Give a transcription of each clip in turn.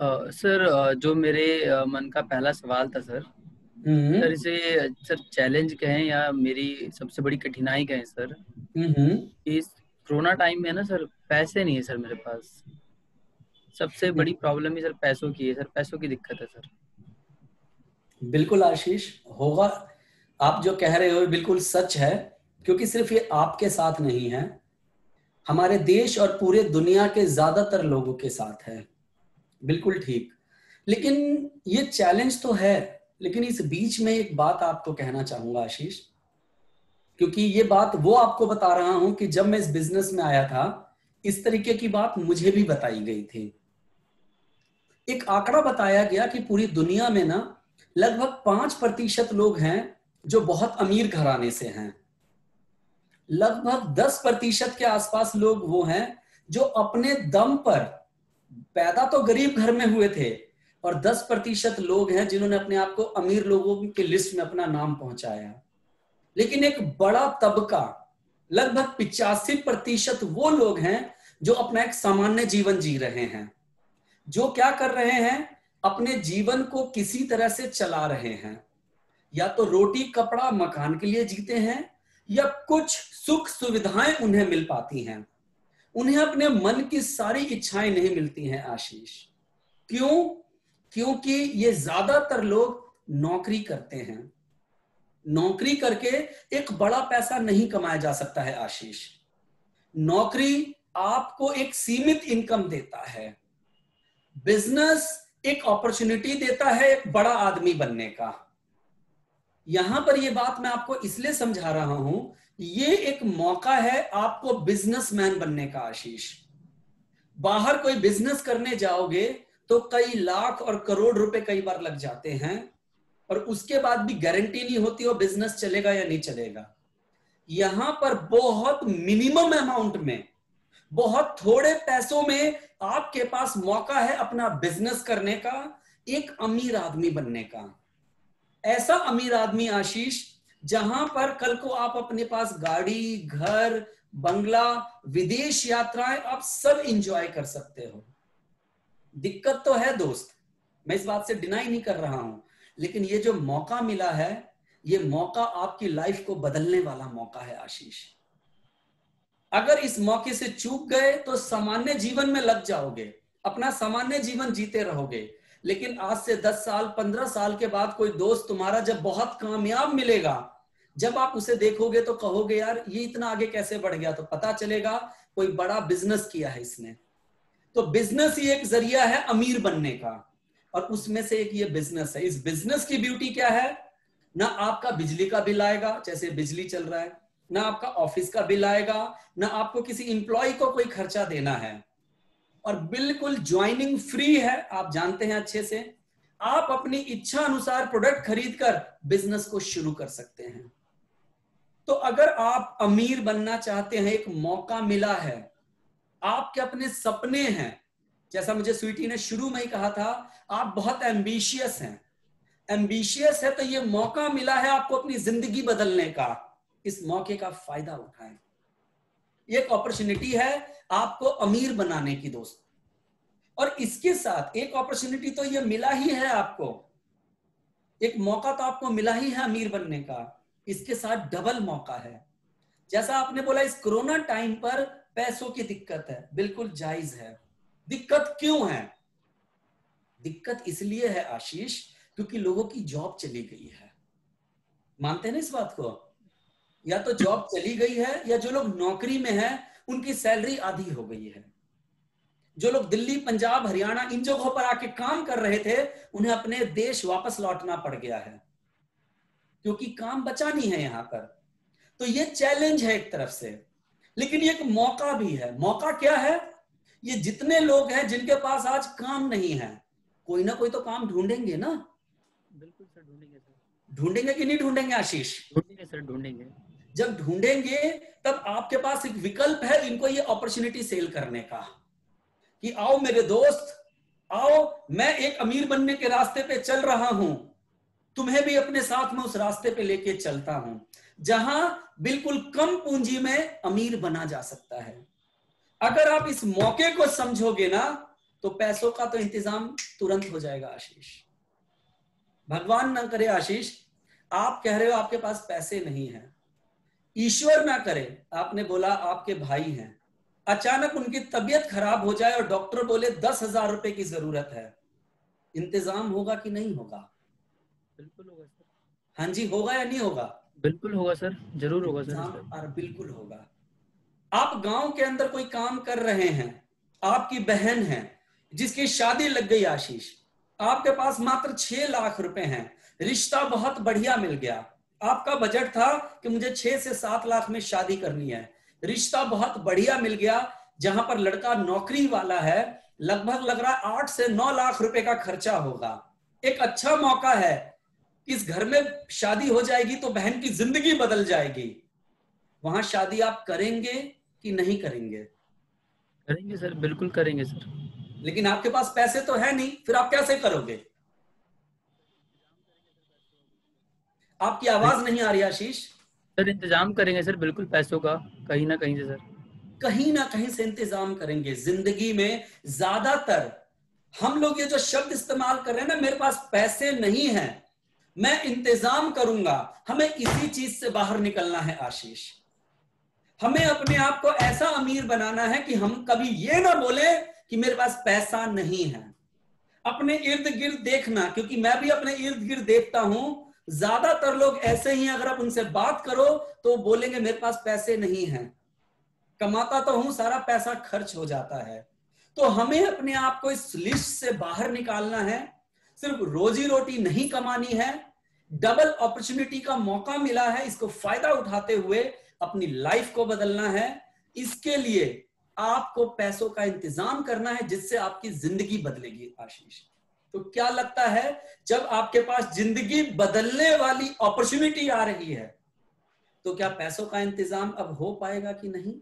Sir, जो मेरे मन का पहला सवाल था सर। हम्म। सर इसे सर चैलेंज कहें या मेरी सबसे बड़ी कठिनाई कहें सर। हम्म। इस कोरोना टाइम में ना सर, पैसे नहीं है सर मेरे पास। सबसे बड़ी प्रॉब्लम ही सर पैसों की है सर, पैसों की दिक्कत है सर। बिल्कुल आशीष, होगा। आप जो कह रहे हो बिल्कुल सच है, क्योंकि सिर्फ ये आपके साथ नहीं है, हमारे देश और पूरे दुनिया के ज्यादातर लोगों के साथ है। बिल्कुल ठीक। लेकिन ये चैलेंज तो है, लेकिन इस बीच में एक बात आपको कहना चाहूंगा आशीष, क्योंकि ये बात वो आपको बता रहा हूं कि जब मैं इस बिजनेस में आया था, इस तरीके की बात मुझे भी बताई गई थी। एक आंकड़ा बताया गया कि पूरी दुनिया में ना लगभग 5% लोग हैं जो बहुत अमीर घराने से हैं। लगभग 10% के आसपास लोग वो हैं जो अपने दम पर पैदा तो गरीब घर में हुए थे, और 10% लोग हैं जिन्होंने अपने आप को अमीर लोगों की लिस्ट में अपना नाम पहुंचाया। लेकिन एक बड़ा तबका, लगभग 85% वो लोग हैं जो अपना एक सामान्य जीवन जी रहे हैं, जो क्या कर रहे हैं, अपने जीवन को किसी तरह से चला रहे हैं। या तो रोटी कपड़ा मकान के लिए जीते हैं, या कुछ सुख सुविधाएं उन्हें मिल पाती हैं। उन्हें अपने मन की सारी इच्छाएं नहीं मिलती हैं आशीष। क्यों? क्योंकि ये ज्यादातर लोग नौकरी करते हैं। नौकरी करके एक बड़ा पैसा नहीं कमाया जा सकता है आशीष। नौकरी आपको एक सीमित इनकम देता है। बिजनेस एक अपॉर्चुनिटी देता है एक बड़ा आदमी बनने का। यहां पर यह बात मैं आपको इसलिए समझा रहा हूं, ये एक मौका है आपको बिजनेसमैन बनने का आशीष। बाहर कोई बिजनेस करने जाओगे तो कई लाख और करोड़ रुपए कई बार लग जाते हैं, और उसके बाद भी गारंटी नहीं होती वो बिजनेस चलेगा या नहीं चलेगा। यहां पर बहुत मिनिमम अमाउंट में, बहुत थोड़े पैसों में आपके पास मौका है अपना बिजनेस करने का, एक अमीर आदमी बनने का। ऐसा अमीर आदमी आशीष जहां पर कल को आप अपने पास गाड़ी, घर, बंगला, विदेश यात्राएं आप सब इंजॉय कर सकते हो। दिक्कत तो है दोस्त, मैं इस बात से डिनाई नहीं कर रहा हूं, लेकिन ये जो मौका मिला है, ये मौका आपकी लाइफ को बदलने वाला मौका है आशीष। अगर इस मौके से चूक गए तो सामान्य जीवन में लग जाओगे, अपना सामान्य जीवन जीते रहोगे। लेकिन आज से 10 साल 15 साल के बाद कोई दोस्त तुम्हारा जब बहुत कामयाब मिलेगा, जब आप उसे देखोगे तो कहोगे यार ये इतना आगे कैसे बढ़ गया, तो पता चलेगा कोई बड़ा बिजनेस किया है इसने। तो बिजनेस ही एक जरिया है अमीर बनने का, और उसमें से एक ये बिजनेस है। इस बिजनेस की ब्यूटी क्या है, ना आपका बिजली का बिल आएगा, जैसे बिजली चल रहा है, ना आपका ऑफिस का बिल आएगा, ना आपको किसी इंप्लॉय को कोई खर्चा देना है, और बिल्कुल ज्वाइनिंग फ्री है। आप जानते हैं अच्छे से, आप अपनी इच्छा अनुसार प्रोडक्ट खरीदकर बिजनेस को शुरू कर सकते हैं। तो अगर आप अमीर बनना चाहते हैं, एक मौका मिला है, आपके अपने सपने हैं, जैसा मुझे स्वीटी ने शुरू में ही कहा था, आप बहुत एम्बिशियस हैं। एम्बिशियस है तो ये मौका मिला है आपको अपनी जिंदगी बदलने का। इस मौके का फायदा उठाएं। ये एक अपॉर्चुनिटी है आपको अमीर बनाने की दोस्त। और इसके साथ एक अपॉर्चुनिटी तो ये मिला ही है आपको, एक मौका तो आपको मिला ही है अमीर बनने का, इसके साथ डबल मौका है। जैसा आपने बोला इस कोरोना टाइम पर पैसों की दिक्कत है, बिल्कुल जायज है। दिक्कत क्यों है? दिक्कत इसलिए है आशीष क्योंकि लोगों की जॉब चली गई है। मानते हैं ना इस बात को? या तो जॉब चली गई है, या जो लोग नौकरी में हैं उनकी सैलरी आधी हो गई है। जो लोग दिल्ली, पंजाब, हरियाणा इन जगहों पर आके काम कर रहे थे, उन्हें अपने देश वापस लौटना पड़ गया है, क्योंकि काम बचा नहीं है यहां पर। तो ये चैलेंज है एक तरफ से, लेकिन ये एक मौका भी है। मौका क्या है? ये जितने लोग हैं जिनके पास आज काम नहीं है, कोई ना कोई तो काम ढूंढेंगे ना। बिल्कुल सर, ढूंढेंगे सर। ढूंढेंगे कि नहीं ढूंढेंगे आशीष? ढूंढेंगे सर, ढूंढेंगे। जब ढूंढेंगे तब आपके पास एक विकल्प है इनको ये अपॉर्चुनिटी सेल करने का, कि आओ मेरे दोस्त, आओ, मैं एक अमीर बनने के रास्ते पे चल रहा हूं, तुम्हें भी अपने साथ में उस रास्ते पे लेके चलता हूं, जहां बिल्कुल कम पूंजी में अमीर बना जा सकता है। अगर आप इस मौके को समझोगे ना, तो पैसों का तो इंतजाम तुरंत हो जाएगा आशीष। भगवान ना करे आशीष, आप कह रहे हो आपके पास पैसे नहीं हैं, ईश्वर ना करे, आपने बोला आपके भाई हैं, अचानक उनकी तबीयत खराब हो जाए और डॉक्टर बोले 10,000 रुपए की जरूरत है, इंतजाम होगा कि नहीं होगा? बिल्कुल होगा सर। हाँ जी, होगा या नहीं होगा? बिल्कुल होगा सर, जरूर होगा सर। इंतजाम और बिल्कुल होगा। आप गांव के अंदर कोई काम कर रहे हैं, आपकी बहन है जिसकी शादी लग गई आशीष, आपके पास मात्र 6 लाख रुपए हैं, रिश्ता बहुत बढ़िया मिल गया, आपका बजट था कि मुझे 6 से 7 लाख में शादी करनी है, रिश्ता बहुत बढ़िया मिल गया, जहां पर लड़का नौकरी वाला है, लगभग लग रहा 8 से 9 लाख रुपए का खर्चा होगा, एक अच्छा मौका है, इस घर में शादी हो जाएगी तो बहन की जिंदगी बदल जाएगी, वहां शादी आप करेंगे कि नहीं करेंगे? करेंगे सर, बिल्कुल करेंगे सर। लेकिन आपके पास पैसे तो है नहीं, फिर आप कैसे करोगे? आपकी आवाज नहीं आ रही आशीष। सर इंतजाम करेंगे सर, बिल्कुल पैसों का कहीं ना कहीं से सर। कहीं ना कहीं से इंतजाम करेंगे। जिंदगी में ज्यादातर हम लोग ये जो शब्द इस्तेमाल कर रहे हैं ना, मेरे पास पैसे नहीं है, मैं इंतजाम करूंगा, हमें इसी चीज से बाहर निकलना है आशीष। हमें अपने आप को ऐसा अमीर बनाना है कि हम कभी ये ना बोले कि मेरे पास पैसा नहीं है। अपने इर्द गिर्द देखना, क्योंकि मैं भी अपने इर्द गिर्द देखता हूं, ज्यादातर लोग ऐसे ही, अगर आप उनसे बात करो तो बोलेंगे मेरे पास पैसे नहीं है, कमाता तो हूं, सारा पैसा खर्च हो जाता है। तो हमें अपने आप को इस लिस्ट से बाहर निकालना है। सिर्फ रोजी रोटी नहीं कमानी है, डबल अपॉर्चुनिटी का मौका मिला है, इसको फायदा उठाते हुए अपनी लाइफ को बदलना है। इसके लिए आपको पैसों का इंतजाम करना है, जिससे आपकी जिंदगी बदलेगी आशीष। तो क्या लगता है, जब आपके पास जिंदगी बदलने वाली अपॉर्चुनिटी आ रही है, तो क्या पैसों का इंतजाम अब हो पाएगा कि नहीं?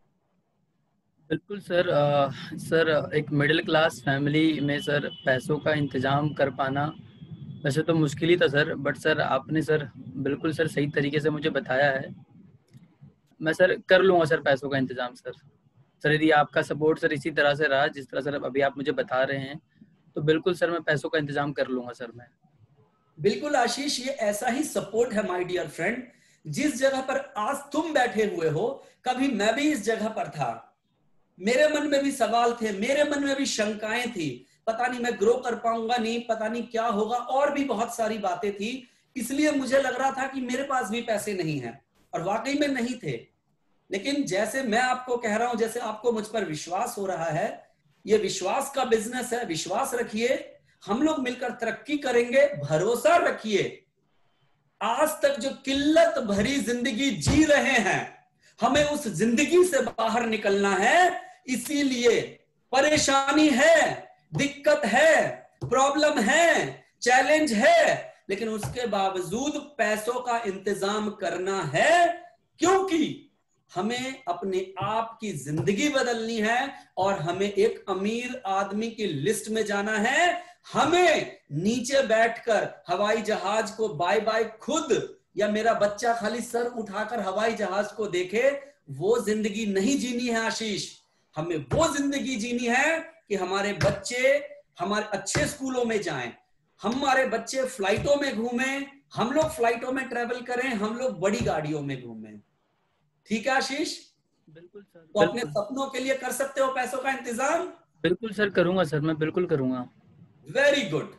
बिल्कुल सर। सर एक मिडिल क्लास फैमिली में सर पैसों का इंतजाम कर पाना वैसे तो मुश्किल ही था सर, बट सर आपने सर बिल्कुल सर सही तरीके से मुझे बताया है। मैं सर कर लूंगा सर पैसों का इंतजाम सर। सर यदि आपका सपोर्ट सर इसी तरह से रहा जिस तरह सर अभी आप मुझे बता रहे हैं, तो बिल्कुल सर मैं पैसों का इंतजाम कर लूंगा सर मैं। बिल्कुल आशीष, ये ऐसा ही सपोर्ट है माय डियर फ्रेंड। जिस जगह पर आज तुम बैठे हुए हो, कभी मैं भी इस जगह पर था, मेरे मन में भी सवाल थे, मेरे मन में भी शंकाएं थी, पता नहीं मैं ग्रो कर पाऊंगा नहीं, पता नहीं क्या होगा, और भी बहुत सारी बातें थी। इसलिए मुझे लग रहा था कि मेरे पास भी पैसे नहीं है, और वाकई में नहीं थे। लेकिन जैसे मैं आपको कह रहा हूं, जैसे आपको मुझ पर विश्वास हो रहा है, ये विश्वास का बिजनेस है, विश्वास रखिए, हम लोग मिलकर तरक्की करेंगे, भरोसा रखिए। आज तक जो किल्लत भरी जिंदगी जी रहे हैं, हमें उस जिंदगी से बाहर निकलना है। इसीलिए परेशानी है, दिक्कत है, प्रॉब्लम है, चैलेंज है, लेकिन उसके बावजूद पैसों का इंतजाम करना है, क्योंकि हमें अपने आप की जिंदगी बदलनी है और हमें एक अमीर आदमी की लिस्ट में जाना है। हमें नीचे बैठकर हवाई जहाज को बाय बाय खुद, या मेरा बच्चा खाली सर उठाकर हवाई जहाज को देखे, वो जिंदगी नहीं जीनी है आशीष। हमें वो जिंदगी जीनी है कि हमारे बच्चे हमारे अच्छे स्कूलों में जाएं, हमारे बच्चे फ्लाइटों में घूमें, हम लोग फ्लाइटों में ट्रेवल करें, हम लोग बड़ी गाड़ियों में घूमें। ठीक है आशीष? बिल्कुल सर, तो अपने बिल्कुल। सपनों के लिए कर सकते हो पैसों का इंतजाम? बिल्कुल सर करूंगा सर, मैं बिल्कुल करूंगा। Very good.